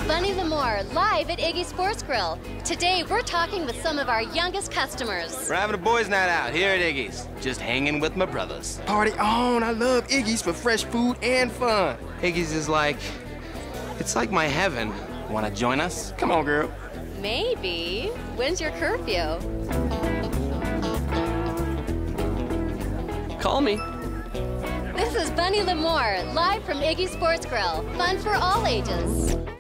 Bunny Lamore, live at Iggy Sports Grill. Today, we're talking with some of our youngest customers. We're having a boys' night out here at Iggy's. Just hanging with my brothers. Party on! I love Iggy's for fresh food and fun. Iggy's is like... it's like my heaven. Wanna join us? Come on, girl. Maybe. When's your curfew? Call me. This is Bunny Lamore, live from Iggy Sports Grill. Fun for all ages.